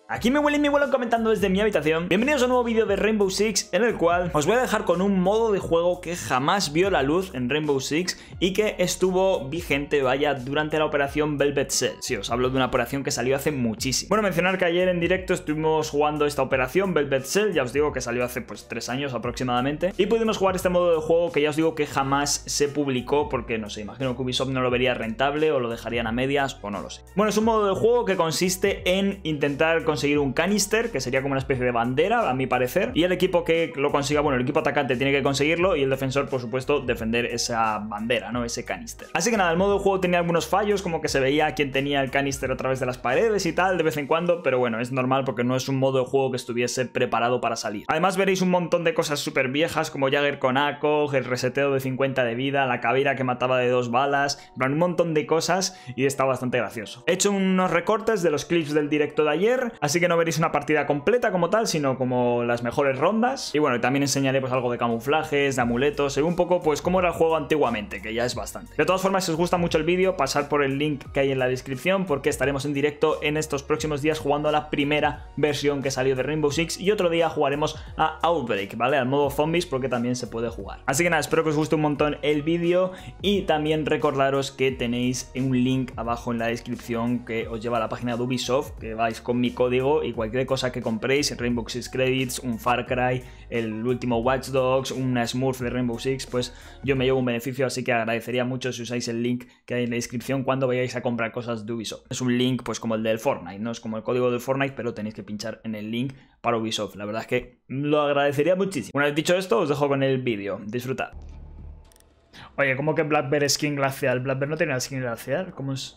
Aquí me huele y me vuelan comentando desde mi habitación. Bienvenidos a un nuevo vídeo de Rainbow Six, en el cual os voy a dejar con un modo de juego que jamás vio la luz en Rainbow Six y que estuvo vigente, vaya, durante la operación Velvet Cell. Sí, os hablo de una operación que salió hace muchísimo. Bueno, mencionar que ayer en directo estuvimos jugando esta operación Velvet Cell, ya os digo que salió hace pues 3 años aproximadamente, y pudimos jugar este modo de juego que ya os digo que jamás se publicó porque, no sé, imagino que Ubisoft no lo vería rentable o lo dejarían a medias o no lo sé. Bueno, es un modo de juego que consiste en intentar conseguir un canister, que sería como una especie de bandera, a mi parecer, y el equipo que lo consiga, bueno, el equipo atacante tiene que conseguirlo y el defensor, por supuesto, defender esa bandera, ¿no? Ese canister. Así que nada, el modo de juego tenía algunos fallos, como que se veía quién tenía el canister a través de las paredes y tal, de vez en cuando, pero bueno, es normal porque no es un modo de juego que estuviese preparado para salir. Además veréis un montón de cosas súper viejas, como Jagger con ACOG, el reseteo de 50 de vida, la caveira que mataba de 2 balas, un montón de cosas y está bastante gracioso. He hecho unos recortes de los clips del directo de ayer, así que no veréis una partida completa como tal, sino como las mejores rondas. Y bueno, también enseñaré pues algo de camuflajes, de amuletos, un poco pues cómo era el juego antiguamente, que ya es bastante. De todas formas, si os gusta mucho el vídeo, pasad por el link que hay en la descripción, porque estaremos en directo en estos próximos días jugando a la primera versión que salió de Rainbow Six, y otro día jugaremos a Outbreak, ¿vale? Al modo zombies, porque también se puede jugar. Así que nada, espero que os guste un montón el vídeo, y también recordaros que tenéis un link abajo en la descripción que os lleva a la página de Ubisoft, que vais con mi código y cualquier cosa que compréis, Rainbow Six Credits, un Far Cry, el último Watch Dogs, una Smurf de Rainbow Six, pues yo me llevo un beneficio, así que agradecería mucho si usáis el link que hay en la descripción cuando vayáis a comprar cosas de Ubisoft. Es un link pues como el del Fortnite, no es como el código del Fortnite, pero tenéis que pinchar en el link para Ubisoft. La verdad es que lo agradecería muchísimo. Una vez dicho esto, os dejo con el vídeo. Disfrutad. Oye, ¿cómo que Black Bear skin glacial? ¿Black Bear no tiene la skin glacial? ¿Cómo es?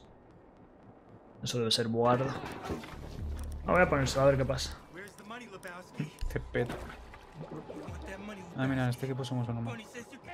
Eso debe ser guarda. Voy a ponerse a ver qué pasa. Qué peto. Ah, mira, en este equipo somos uno más.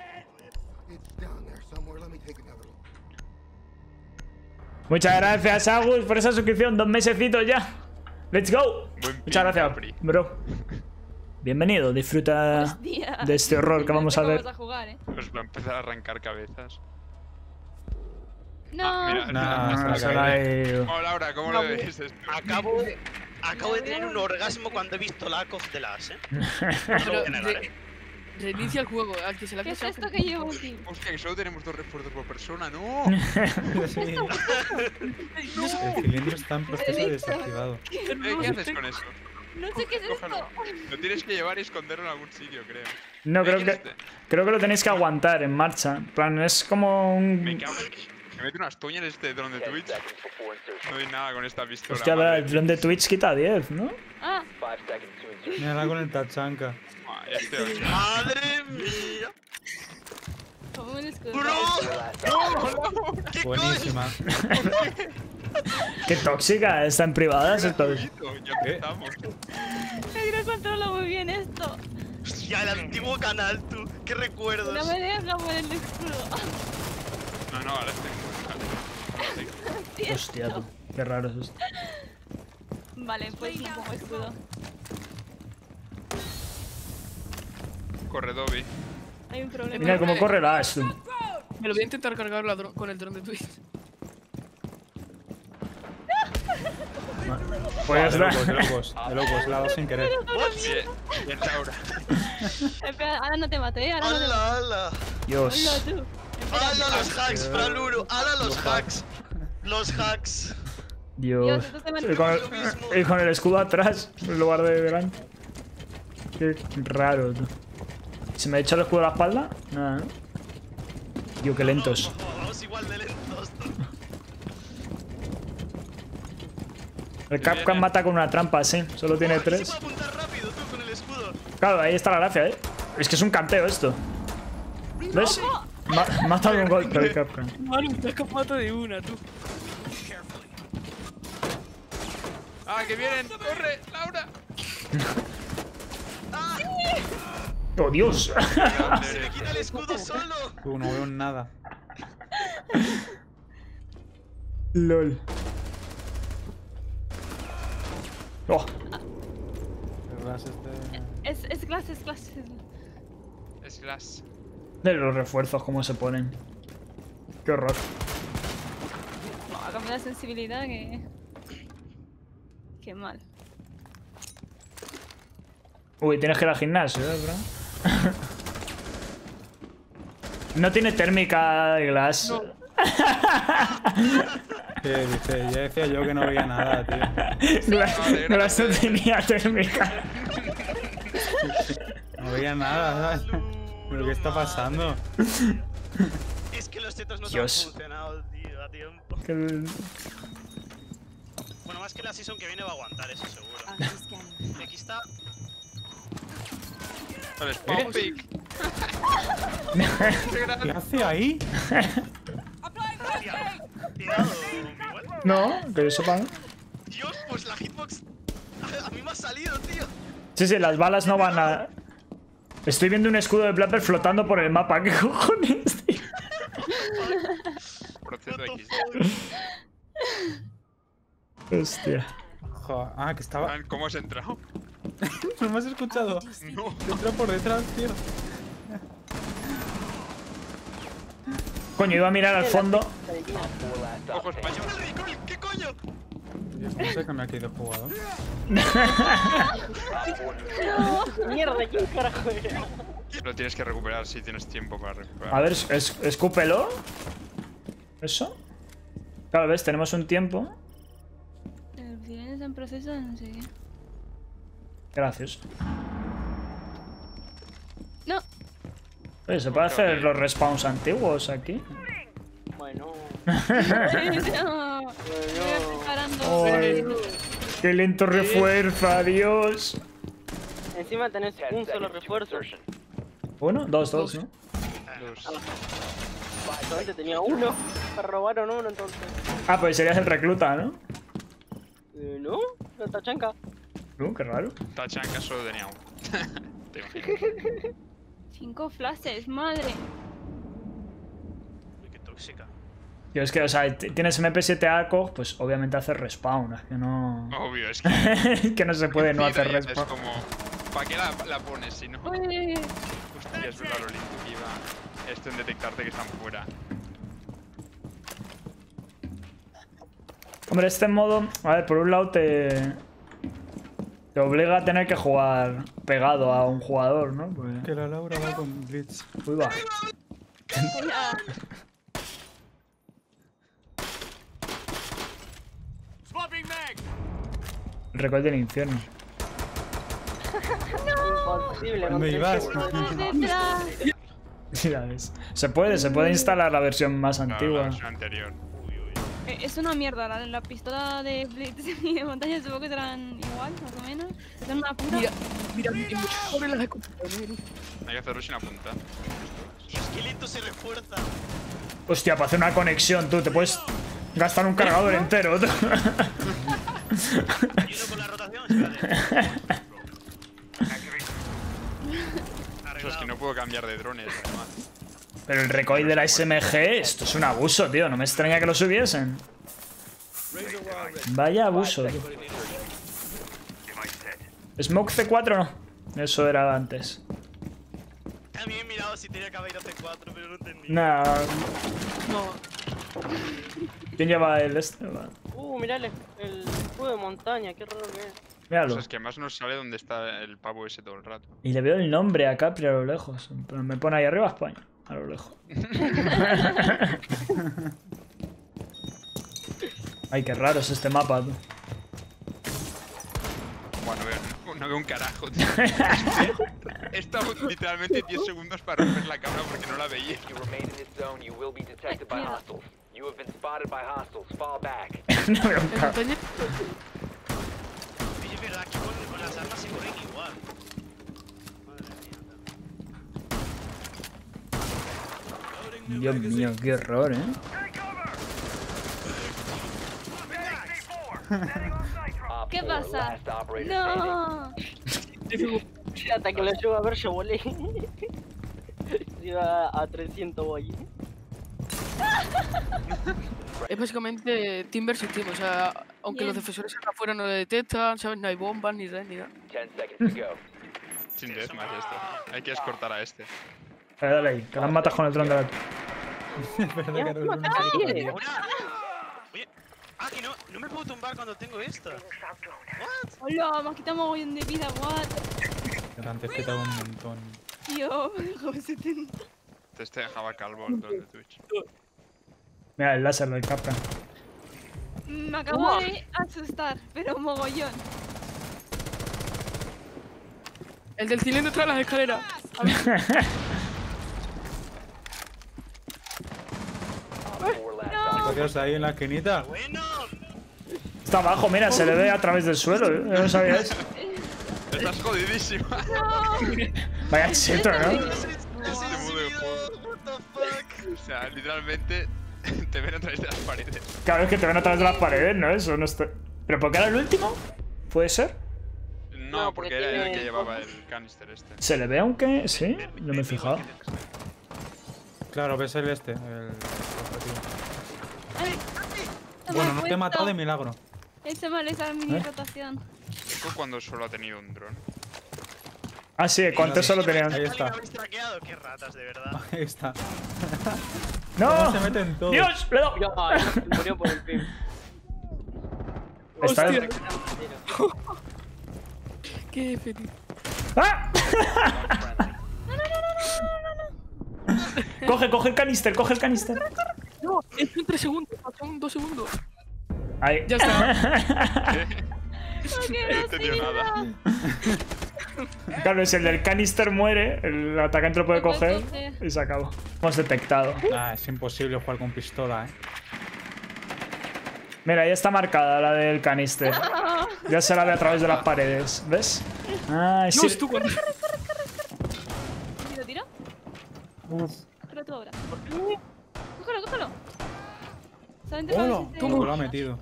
Muchas gracias, Agus, por esa suscripción. 2 mesecitos ya. ¡Let's go! Muchas gracias, bro. Bienvenido, disfruta de este horror que vamos a ver. Pues va a empezar a arrancar cabezas. No. Mira, No, Laura, ¿cómo lo ves? Acabo de tener un orgasmo cuando he visto la ACOG de las, Pero reinicia el juego, al que se la. ¿Qué es esto que llevo aquí? Hostia, que solo tenemos 2 refuerzos por persona, ¡no! Sí. El cilindro está en proceso de desactivado. ¿Qué haces con eso? No sé qué es esto. Lo tienes que llevar y esconderlo en algún sitio, creo. No, creo que lo tenéis que aguantar en marcha. En plan, es como un... Me cago en... Me mete unas toñas este dron de Twitch. No doy nada con esta pistola. Hostia, pero el dron de Twitch quita 10, ¿no? Ah. Mira con el tachanka. ¡Madre mía! Como un escudo. ¡Bro! ¿Qué Buenísima. Qué tóxica, está en privadas esto. Ya empezamos. Es que no controlo muy bien esto. Hostia, el antiguo canal, tú. ¿Qué recuerdos? No me deja por el escudo. No, ahora estoy muy... Hostia, tú. Qué raro es esto. Vale, pues no pongo escudo. Corre, Dobby. Hay un problema. Mira cómo corre la Ash, tú. Me lo voy a intentar cargar con el dron de Twitch. Pues De locos, la he dado sin querer. Bien, Laura. Espera, ahora no te maté, ahora no te maté. ¡Hala, hala! Dios. Hola, tú. ¡Hala los hacks, Fraluro! ¡Hala los hacks! ¡Los hacks! Dios. Esto te va a Y con el escudo atrás, en lugar de delante. Qué raro, tú. ¿Se me ha echado el escudo a la espalda? Nada, ¿no? Dios, qué lentos. Vamos igual de lentos. El Capcom mata con una trampa, sí. Solo tiene 3. Se puede apuntar rápido, tú, con el escudo. Claro, ahí está la gracia, ¿eh? Es que es un canteo esto. ¿Ves? Mata con un golpe el Capcom. Manu, te has escapado de una, tú. ¡Ah, que vienen! ¡Corre, Laura! ¡Oh, Dios! Se me quita el escudo solo. No veo nada. LOL. Oh. Es glass. Es glass. De los refuerzos, cómo se ponen. Qué horror. No, ha cambiado la sensibilidad que... Qué mal. Uy, tienes que ir al gimnasio, bro. No tiene térmica el Glass. No. ¿Qué dice? Ya decía yo que no veía nada, tío. Glass no tenía térmica. No veía nada, ¿sabes? ¿Pero qué está pasando? Es que los chetos no te han Dios. funcionado, tío, a tiempo. Bueno, más que la season que viene va a aguantar, eso seguro. Aquí está. El spawn pick. ¿Qué hace ahí? Tirado, igual. No, que yo sepa. Dios, pues la hitbox a mí me ha salido, tío. Sí, sí, las balas no van a... Estoy viendo un escudo de Plapper flotando por el mapa. ¿Qué cojones, tío? Proceso X. Hostia. Joder, ah, que estaba... ¿Cómo has entrado? ¿No me has escuchado? No. Te entra por detrás, tío. Coño, iba a mirar al fondo. Ojo español. ¿Qué coño? Dios, no sé que me ha quedado jugador. Mierda, ¿quién carajo era? Lo tienes que recuperar si tienes tiempo para recuperar. A ver, escúpelo. ¿Eso? Claro, ves, tenemos un tiempo. Tienes en proceso de no sé qué. Gracias. No. Oye, ¿se puede hacer los respawns antiguos aquí? Bueno, No. Estoy preparando. Ay, ¡qué lento refuerza, Dios! encima tenés un solo refuerzo. Uno, dos, ¿no? Solamente tenía uno. Me robaron uno entonces. Ah, pues serías el recluta, ¿no? No, la tachanca. Qué raro. Tachanka solo tenía uno. Te imaginas. 5 flashes, madre. Uy, qué tóxica. Tío, es que, o sea, tienes MP7 ACOG, pues obviamente haces respawn. Es que no... Obvio, es que... que no se puede no hacer Es respawn. como... ¿Para qué la pones si no? Uy. Hostia, es verdad lo lindo que iba esto en detectarte que están fuera. Hombre, este modo, a ver, por un lado te obliga a tener que jugar pegado a un jugador, ¿no? Pues... Que la Laura va con Blitz. Uy, va. Hola. El recoil del infierno. Imposible, no ¿Dónde te ibas? Por detrás. Ya ves. Se puede instalar la versión más No, la antigua. versión anterior. Es una mierda, la pistola de Blitz y de montaña supongo que serán igual, más o menos. Son una puta. Mira, pobre las escopetas, Hay que hacerlo sin apuntar. Dios, qué lento se refuerza. Hostia, para hacer una conexión, tú, te puedes gastar un cargador entero. Tú. Yendo con la rotación, espérate. Eso es que no puedo cambiar de drones, además. Pero el recoil de la SMG, esto es un abuso, tío. No me extraña que lo subiesen. Vaya abuso, tío. Smoke C4 no. Eso era antes. También he mirado si tenía que haber ido C4, pero no entendí. Nah. No, ¿Quién lleva el este? mirale, el escudo de montaña, qué raro que es. Míralo. Pues es que además nos sale donde está el pavo ese todo el rato. Y le veo el nombre a Capri a lo lejos. Pero me pone ahí arriba España. A lo lejos. Ay, qué raro es este mapa, tú. Bueno, no veo un carajo, tío. He estado literalmente 10 segundos para romper la cámara porque no la veía. No veo un carajo. montaña. Oye, es verdad que con las armas se corren igual. Madre mía. Dios mío, qué horror, ¿Qué pasa? No. Hasta que lo llevo a ver, yo volé. Iba a 300 voy. Es básicamente team versus team, o sea, aunque Bien. los defensores afuera no le detectan, ¿sabes? No hay bombas ni red ni nada. Sin deathmatch esto. Hay que escortar a este. Dale ahí, que las matas con el dron de la... Espérate, que no ¿Qué? Una. Oye. Ah, que no me puedo tumbar cuando tengo esta. Hola, me has quitado mogollón de vida, what? Antes que te hago un montón. Yo, joven 70. Te dejaba calvo el don de Twitch. Mira, el láser del Capra. Me acabo de asustar, pero mogollón. El del cilindro tras las escaleras. ¿Te quedas ahí en la esquinita? Bueno. Está abajo, mira, se le ve a través del suelo. Yo no sabía eso. Estás jodidísima. Vaya cheto, ¿no? What the fuck? O sea, literalmente te ven a través de las paredes. Claro, es que te ven a través de las paredes, ¿no? Eso no está... ¿Pero por qué era el último? ¿Puede ser? No, No, porque porque era el tiene que llevaba el canister este. ¿Se le ve aunque...? ¿Sí? No me he fijado. Claro, ves el este, el objetivo. Ay, Bueno, no te he matado de milagro. Ese mal esa mini rotación. Esto cuando solo ha tenido un dron. Ah, sí, ¿cuántos solo tenían? Ahí está. ¿Me habéis traqueado? Qué ratas, de verdad. Ahí está. ¡No! Se meten todos. ¡Dios! ¡Le he dado! Ya, murió por el pin. Está... Hostia. Qué feliz. ¡Ah! Coge el canister, coge el canister. No, es en 3 segundos. Son 2 segundos. Ahí. Ya está. No he entendido nada. Claro, si el del canister muere, el atacante lo puede Lo puedes coger coger. y se acabó. Hemos detectado. Ah, es imposible jugar con pistola, Mira, ahí está marcada la del canister. Ya se la ve a través de las paredes. ¿Ves? Ah, sí. Dios, tú cuando... ¿Tiro, tiro? Cógelo tú ahora. Cógelo, cógelo. ¿Saben de ¡Hola! cuál es ¿Cómo lo ha metido?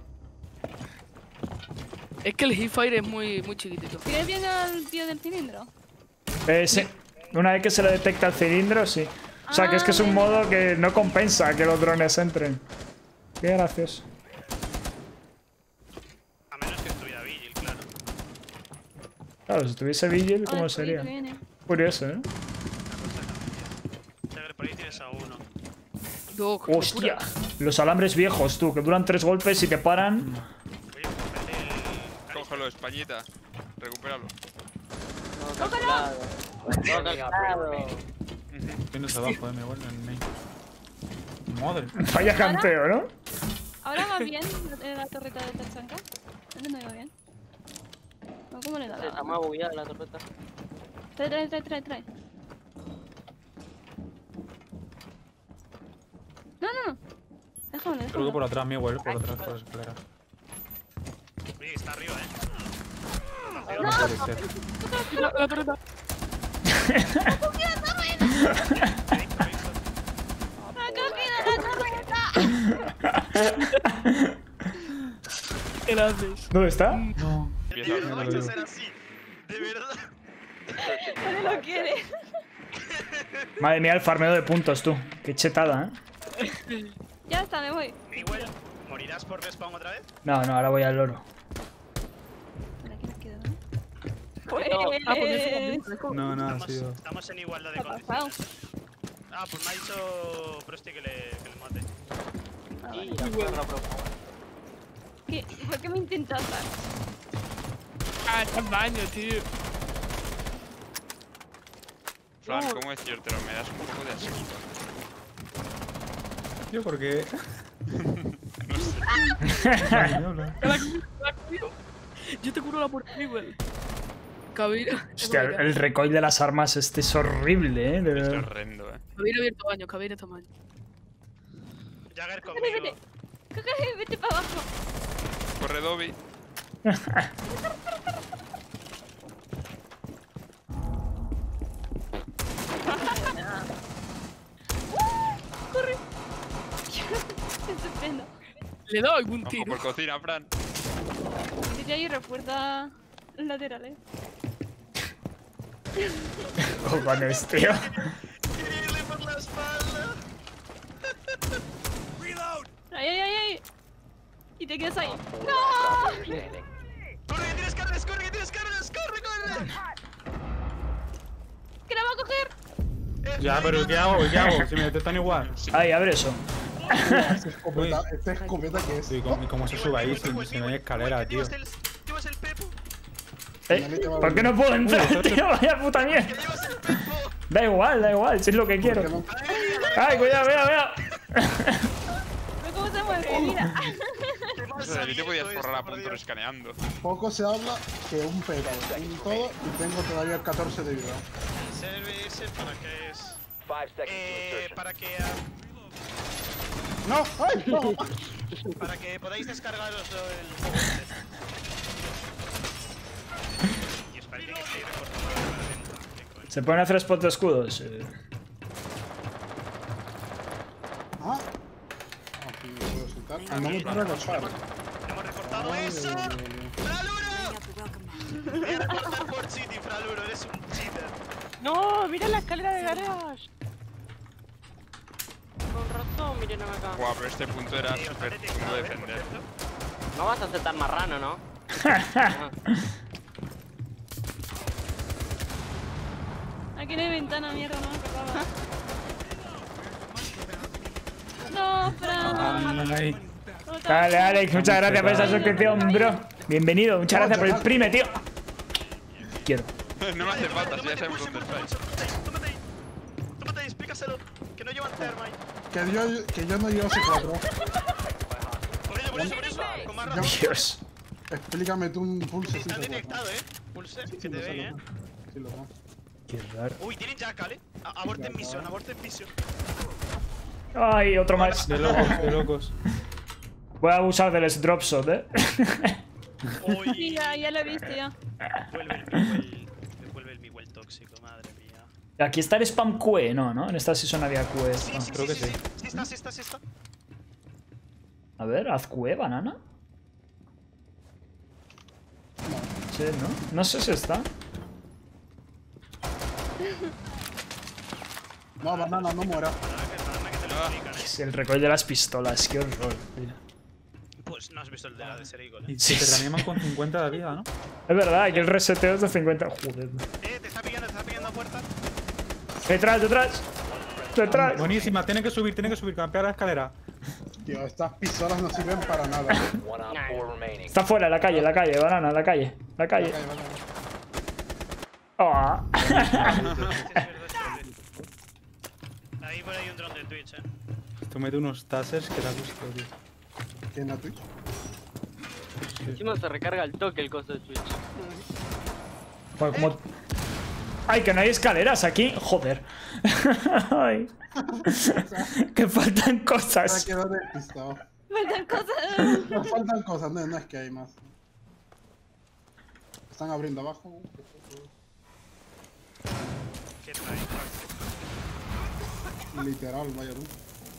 Es que el hipfire es muy chiquitito. ¿Tienes bien al tío del cilindro? Sí. Una vez que se le detecta el cilindro, sí. O sea, que es un modo que no compensa que los drones entren. Qué gracioso. A menos que estuviera Vigil, claro. Claro, si tuviese Vigil, Ah, ¿cómo el sería? poquito viene. Curioso, ¿eh? Jagger, por ahí tienes a uno. No, ¡Hostia! Los alambres viejos, tú, que duran 3 golpes y te paran. Oye, cógete el... Cógelo, Españita. Recupéralo. No, calculado. No, calculado. Tienes abajo, me vuelve en main. Madre. Vaya canteo, ¿no? ¿Ahora va bien la torreta de Tachanka? ¿Dónde no iba bien? No, ¿cómo le da Está la...? más bugueada la torreta. Trae. No. Déjame. Creo que por atrás, Miguel, por atrás, por las escaleras. Oye, está arriba, No puede ser. La torreta. ¿Qué le haces? ¿Dónde está? No. Empieza No a vais a ser así. De verdad. No lo quiere. Madre mía, el farmeo de puntos, tú. Qué chetada, ¿eh? Ya está, me voy. Miguel, ¿morirás por respawn otra vez? No, ahora voy al loro. Vale, aquí me quedo, ¿no? Pues... No, ha sido. Estamos en igualdad de ¿Qué ha pasado? condiciones. Ah, pues me ha dicho Prosti que le mate. Ah, vale. Y la porra profundo. ¿Por qué me intentas dar? Ah, está en baño, tío. Flan, ¿cómo decírtelo? Me das un poco de asquito. Yo porque. Yo te curo la puerta, igual. Cabeira. Hostia, el recoil de las armas este es horrible, ¿eh? De Es verdad. horrendo, Cabeira abierto baño, Cabeira tamaño. Jagger Vete. conmigo. Vete para abajo. Corre, Dobby. Corre. Estupendo. Le doy un Ojo tiro. por cocina, Fran. Dice ahí refuerza los laterales. Cojones, tío. ¡Irle por la espalda! ¡Ay! Y te quedas ahí. ¡No! ¡Corre, que tienes cargas! ¡Corre, que tienes cargas! ¡Corre! ¡Que la va a coger! Ya, pero ¿qué hago? Si me detectan igual. Ahí, abre eso. Esta escopeta que es. ¿Y cómo se sube ahí si no hay escalera, tío? ¿Llevas el pepo? ¿Por qué no puedo entrar, tío? Vaya puta mierda. Da igual, si es lo que quiero. Ay, cuidado, cuidado. ¿Cómo se mueve? Mira. Ahí te podías forrar a punto escaneando. Poco se habla que un pedo en todo y tengo todavía 14 de vida. ¿El service para qué es? Para que... ¡No! ¡Ay! ¡No! para que podáis descargaros el juego. Y os parece que estoy recortando la lenta. ¿Se pueden hacer spots de escudos? ¿Ah? Aquí no puedo soltar. Andamos para recortar. Hemos recortado eso. ¡Fraluro! Voy a recortar por cheating, Fraluro, eres un cheater. No, mira la escalera de garage. Con razón, miren acá. Guau, pero este punto era súper cómodo de defender. No vas a ser tan marrano, ¿no? Aquí no hay ventana, mierda, no me acordaba. No, Fran. Ay. Dale, Alex, muchas gracias por esa suscripción, bro. Bienvenido, muchas gracias por el prime, tío. Quiero. No me hace falta, si ya sabemos dónde estáis. Tómate ahí, explícaselo. Que no llevan thermite. Que yo no llevo C4. Por eso. Con más razón. Dios. Explícame tú un pulse. Está detectado, Pulse, que te ven, Sí, lo veo. Qué raro. Uy, tienen Jack, ¿vale? Aborten misión, Ay, otro más. De locos. Voy a abusar del drop shot, Sí, ya lo he visto ya. Vuelve el Miguel tóxico, madre mía. Aquí está el spam QE, no, en esta season había QE. Sí, creo que sí. Sí está. A ver, haz QE, banana. Sí, ¿no? No sé si está. No, banana, no muera. Es el recoil de las pistolas, qué horror, tío. Pues no has visto el de la de Ser Eagle, Y se te reaniman con 50 de vida, ¿no? Es verdad, que el reseteo es de 50. Joder. te está pillando a puerta. Detrás. Buenísima, tiene que subir, campear la escalera. Tío, estas pistolas no sirven para nada. Está fuera, en la calle, banana, en la calle. Oh. Ahí por ahí un dron de Twitch, Esto mete unos tasers que da gusto, tío. ¿Quién la Twitch? Encima se recarga el toque el coso de Twitch. Bueno, como... ¡Ay, que no hay escaleras aquí! ¡Joder! ¡Ay! ¡Que faltan Me cosas! quedo despistado. Faltan cosas. No faltan cosas, no es que hay más. Están abriendo abajo. ¿Qué trae? Literal, vaya luz.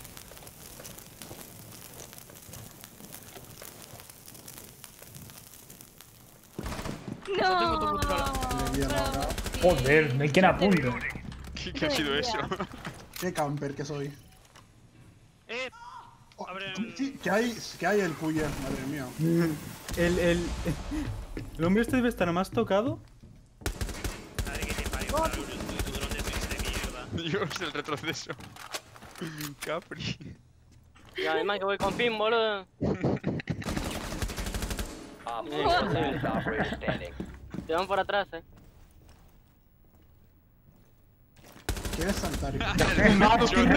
No. Le di a la hora. ¡Joder! No hay quien apunte. ¿Qué ha sido eso? Qué camper que soy. Oh, Abren... sí, que hay el cuya, madre mía. El hombre este debe estar más tocado. Madre que te parió, para tu dron de Twitch de mierda. Dios, el retroceso. Capri. Y además que voy con pin, boludo. Te van por atrás, ¿Quieres saltar? No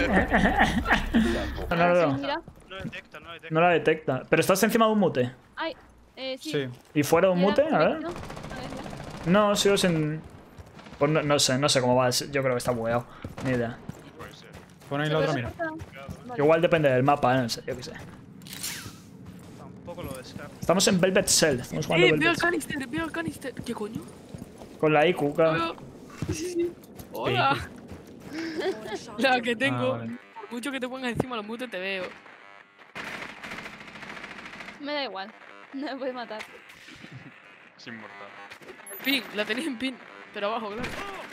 lo veo. Mira. No la detecta. Pero estás encima de un mute. Ay, sí. Sí. ¿Y fuera de un mute? A ver. ¿No? No, sigo sin... Pues no sé cómo va. Yo creo que está bugueado. Ni idea. Pon ahí la otra, mira. Igual depende del mapa, no sé, yo qué sé. Tampoco lo descarto. Estamos en Velvet Cell. Estamos jugando Veo el Velvet Cell. canister, veo el canister. ¿Qué coño? Con la IQ, claro. Sí. Hola. La que tengo. Ah, vale. Por mucho que te pongas encima los mutes, te veo. Me da igual. No me puedes matar. Es inmortal. Pin, la tenéis en pin. Pero abajo, claro.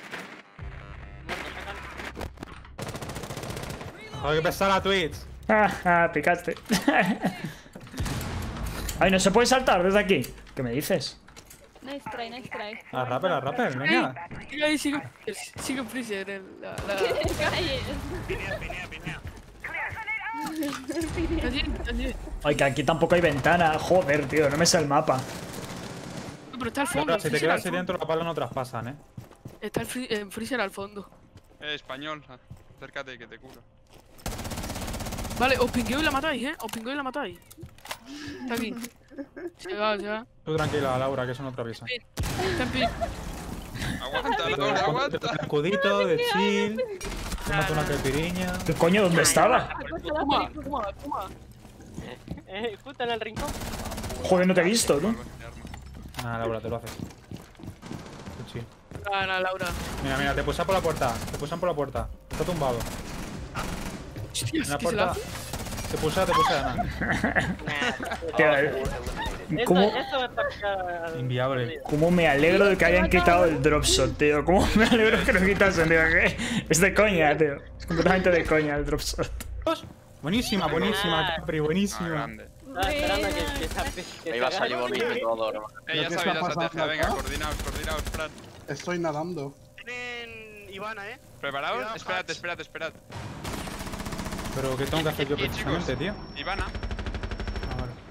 Hay que empezar la Twitch. Picaste. Ay, no se puede saltar desde aquí. ¿Qué me dices? Nice try. A rapper, venga. Ahí sigue Freezer. Calles. Pinea. Así. Ay, que aquí tampoco hay ventana. Joder, tío, no me sé el mapa. pero está al fondo. Laura, si te Freezer quedas al ahí fondo. dentro, las balas no traspasan, Está el Freezer al fondo. Español, acércate que te curo. Vale, os pingueo y la matáis, Os pingueo y la matáis. Está aquí. Se va. Tú tranquila, Laura, que eso no atraviesa. Está en pin. Aguanta, Laura, aguanta. Un escudito de chill. Tómate una caipiriña. ¿Qué coño? ¿Dónde estaba? Toma. Justo en el rincón. Joder, no te he visto, tú. Nada, Laura, te lo haces. Qué chill. Gana, Laura. Mira, te pusan por la puerta. Te pusan por la puerta. Está tumbado. Hostia, En la ¿qué se la puerta. hace? Te pusa, nada. Tío, ¿cómo, Eso es para... Inviable. cómo me alegro de que hayan quitado el drop shot, tío. Cómo me alegro que lo quitasen, tío. ¿Qué? Es de coña, tío. Es completamente de coña el drop shot. Buenísima, Capri, Ah, buenísima. grande. Estaba esperando que Me iba a salir bonito y todo, ¿no? Ya ¿Qué sabéis está la pasando estrategia, venga, acá? coordinaos, Fran. Estoy nadando. Tienen Ivana, ¿Preparados? Cuidado, Esperad. Pero ¿qué tengo que hacer yo Chicos, precisamente, tío? Ivana, Ah, vale.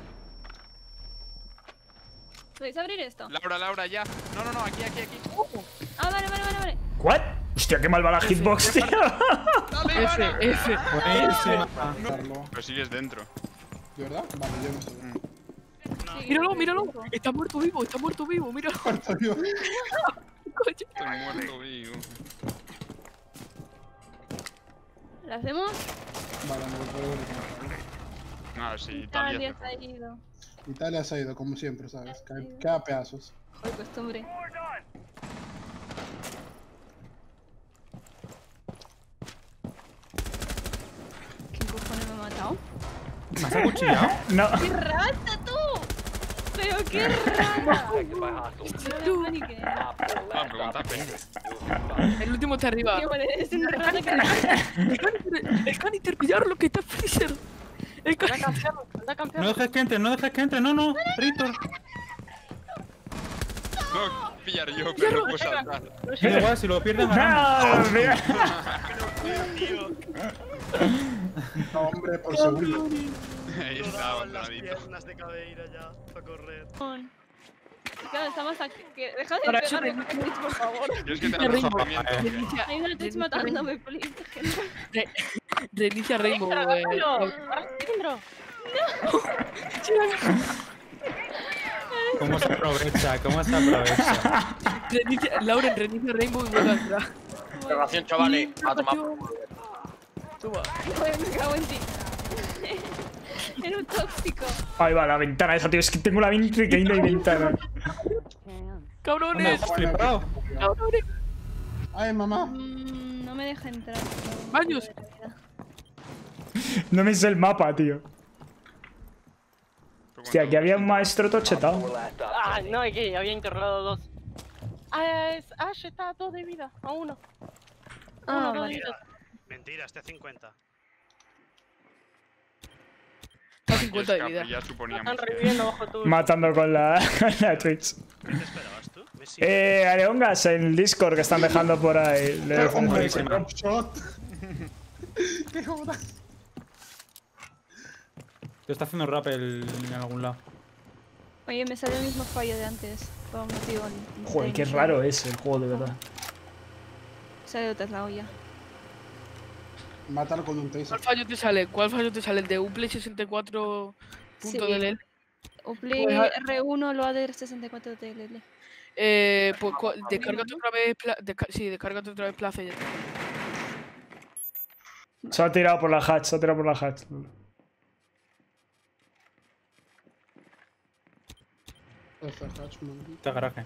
¿Podéis abrir esto? Laura, ya. No, aquí. Ah, vale. ¿What? Hostia, qué mal va la hitbox, tío. ¡Dale, Ivana! F. Buenísima. Carlo. Pero sigues dentro. ¿De verdad? Vale, yo no sé. Míralo. Está muerto vivo, míralo. Estoy vivo. Coño. Estoy muerto, vivo. ¿Lo hacemos? Vale, no lo puedo ver. No, sí, Italia Italia. se ha ido. Italia se ha ido, como siempre, ¿sabes? Queda a pedazos. Por costumbre. ¿Qué cojones me ha matado? ¿Me has acuchillado? No. ¡Qué rata tú! ¡Pero qué rata! No me paniqué. Pregunta, El último está arriba. Qué bueno, es una rata que... El canister, pillarlo, que está Freezer. El canister. No dejes que entre, no, Ritor. No, pillar yo, pero no puedo saltar. Da igual, si lo pierden ganamos. No, mira. No, hombre, por segundo. Ahí está, abandonadito. piernas de Caveira ya, para correr. Claro, estamos aquí. Deja de Para pegarme, eso please, por favor. Yo es que tengo rozamiento. Hay una Twitch matándome, please. Reinicia Rainbow. ¿Cómo se aprovecha? Lauren, reinicia Rainbow y vuelve a entrar. Relación, chavales. A tomar. Toma. Joder, me cago en ti. Era un tóxico. Ahí va la ventana esa, tío. Es que tengo la mente que ahí no hay ventana. Cabrones. Flipado. Cabrones. Ay, mamá. No me deja entrar. Baños. No me sé el mapa, tío. Hostia, aquí había un maestro tochetado. Ah, no, aquí había enterrado dos. Ash está a 2 de vida, a 1. Ah, Uno, vale. dos. Mentira, este a 50. Está a 50 de vida. Ya suponíamos Están que... reviviendo bajo tu... Matando con la Twitch. ¿Qué te esperabas tú? Messi. Areongas en el Discord que están dejando por ahí. Le dejo un Hombre, like. drop shot. Qué joda. Te está haciendo rappel en algún lado. Oye, me sale el mismo fallo de antes. Por un motivo. Joder, qué raro es el juego, de verdad. Sale de otra la olla. Mátalo con un taser. ¿Cuál fallo te sale? ¿Cuál fallo te sale? ¿El de Uplay 64 Sí. .dll? Uplay Pues, R1 lo ha de 64 TLL. Pues descárgate otra vez. Sí, descárgate otra vez Plaza y ya está. Se ha tirado por la hatch, Este hatch, maldito. Este garaje.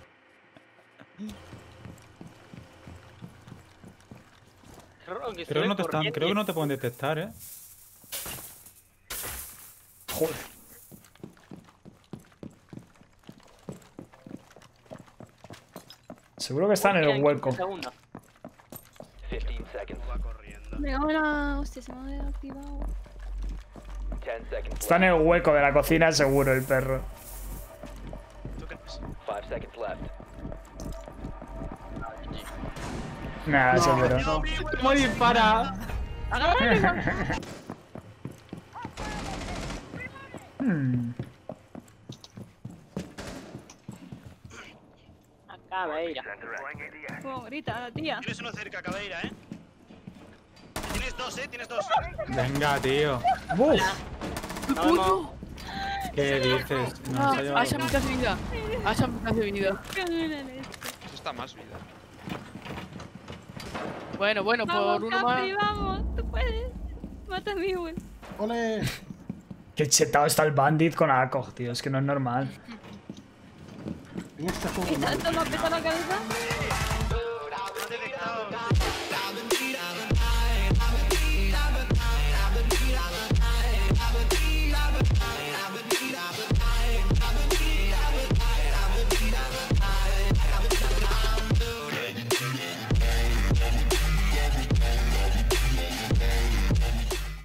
Creo que no te pueden detectar, Joder. Seguro que están en el hueco. ¿Cómo va corriendo? Me cago en la... Hostia, se me ha activado. Está en el hueco de la cocina seguro el perro. ¿Tú qué crees? Nah, seguro. ¿Cómo dispara? Caveira. Como grita la tía. Tienes uno cerca, Caveira, Tienes dos, tienes dos. Venga, tío. ¡Qué coño! ¿Qué dices? No, se ha llevado Asha mitad de vida. Asha mitad de vida. Eso está más vida. Bueno, por Vamos, uno más. Capri, vamos. Tú puedes. Mata a mí, güey. ¡Ole! Qué chetado está el bandit con ACOG, tío. Es que no es normal. En este juego. ¿Y tanto me ha petado la cabeza? No he detectado.